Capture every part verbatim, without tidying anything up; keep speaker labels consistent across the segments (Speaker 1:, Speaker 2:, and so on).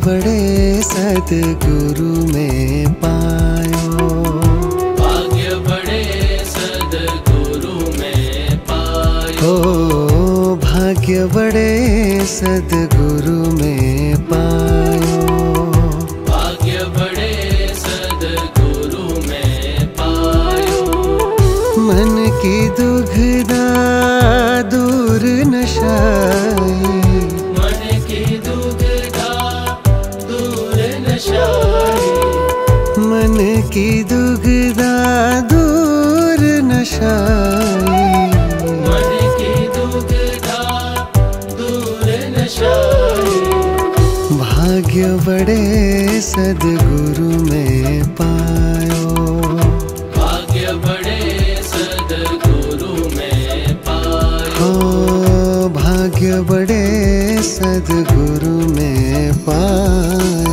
Speaker 1: बड़े सद्गुरु में पायो,
Speaker 2: भाग्य बड़े सद्गुरु में पायो।
Speaker 1: ओ भाग्य बड़े सद्गुरु में पायो,
Speaker 2: भाग्य बड़े सद्गुरु में पायो।
Speaker 1: मन की दुविधा दूर नशाई,
Speaker 2: मन की दुविधा दूर नशाई,
Speaker 1: मन की दुविधा दूर नशाई,
Speaker 2: मन की दुविधा दूर नशाई।
Speaker 1: भाग्य बड़े सद्गुरु में पायो,
Speaker 2: भाग्य बड़े सद्गुरु में पायो।
Speaker 1: ओ भाग्य बड़े सद्गुरु में पायो।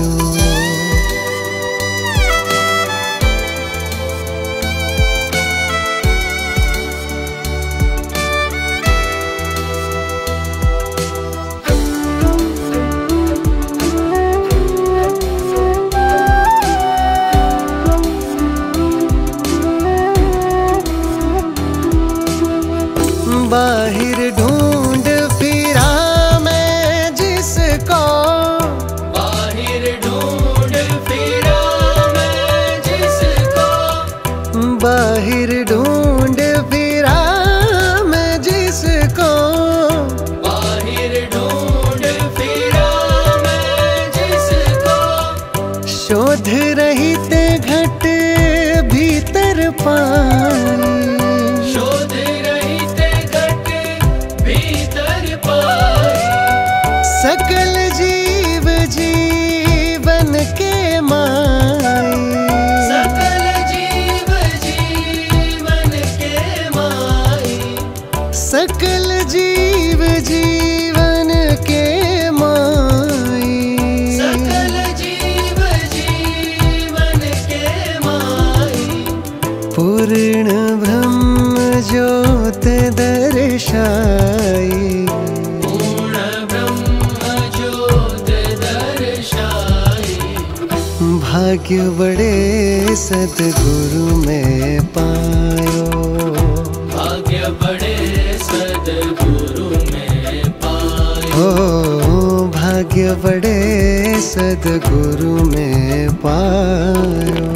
Speaker 1: बाहिर ढूंढ फिरा मैं जिसको,
Speaker 2: बाहिर ढूंढ फिरा मैं जिसको,
Speaker 1: बाहिर ढूंढ फिरा मैं जिसको,
Speaker 2: बाहिर ढूंढ फिरा मैं जिसको।
Speaker 1: शोध रहित घट भीतर पाई,
Speaker 2: शोध रहित घट भीतर पाई।
Speaker 1: सकल जीव जीवन के माई,
Speaker 2: सकल जीव जीवन के माई,
Speaker 1: सकल जीव जीवन के माई,
Speaker 2: सकल जीव जीवन के माई।
Speaker 1: पूर्ण ब्रह्म ज्योत दर्शाई,
Speaker 2: पूर्ण ब्रह्म ज्योत दर्शाई।
Speaker 1: भाग्य बड़े सद्गुरु में पायो,
Speaker 2: भाग्य बड़े सद्गुरु में पायो।
Speaker 1: ओ भाग्य बड़े सद्गुरु में पायो।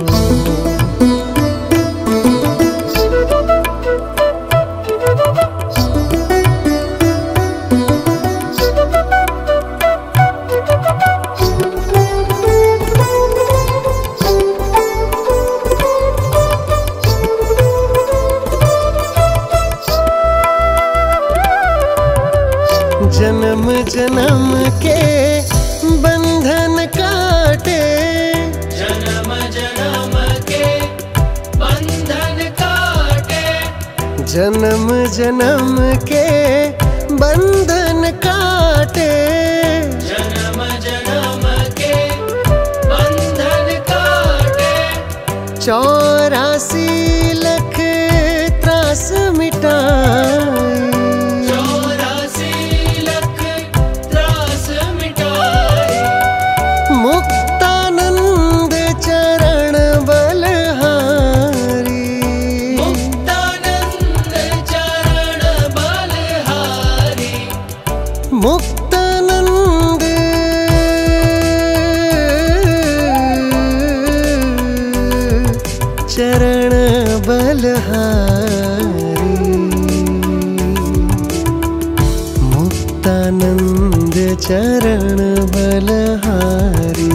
Speaker 1: जन्म जन्म के बंधन काटे,
Speaker 2: जन्म जन्म के बंधन काटे,
Speaker 1: जन्म जन्म के बंधन काटे,
Speaker 2: जन्म जन्म के बंधन काटे।
Speaker 1: चौरासी लख त्रास मिटाई,
Speaker 2: चौरासी लख त्रास मिटाए।
Speaker 1: मुक्तानंद चरण बलहारी,
Speaker 2: मुक्तानंद चरण बलहारी,
Speaker 1: मुक्तानंद चरण बलहारी, मुक्तानंद चरण बलहारी,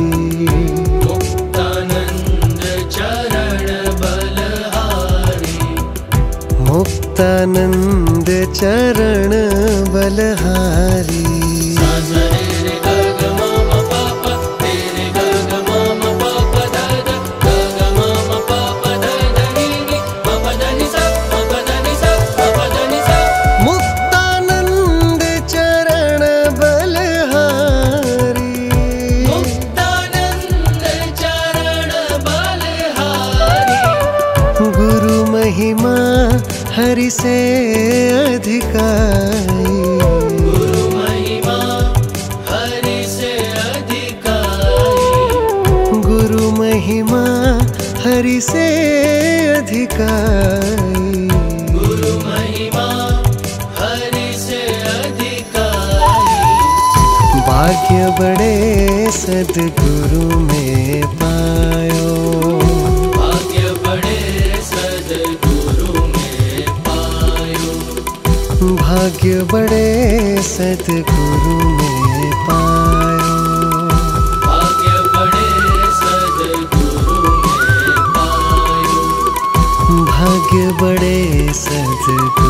Speaker 2: मुक्तानंद चरण बलहारी,
Speaker 1: मुक्तानंद चरण बलहारी। मुक्तानंद चरण बलहारी,
Speaker 2: मुक्तानंद चरण बलहारी।
Speaker 1: गुरु महिमा हरि से अधिकाई,
Speaker 2: गुरु महिमा हरि से अधिकाई।
Speaker 1: महिमा हरि से अधिकाई।
Speaker 2: गुरु महिमा हरि से अधिकाई।
Speaker 1: भाग्य बड़े सद्गुरु में पायो।
Speaker 2: भाग्य बड़े सद्गुरु में पायो।
Speaker 1: भाग्य बड़े सद्गुरु में पायो।
Speaker 2: भाग्य बड़े सद्गुरु में पायो।
Speaker 1: भाग्य बड़े सद्गुरु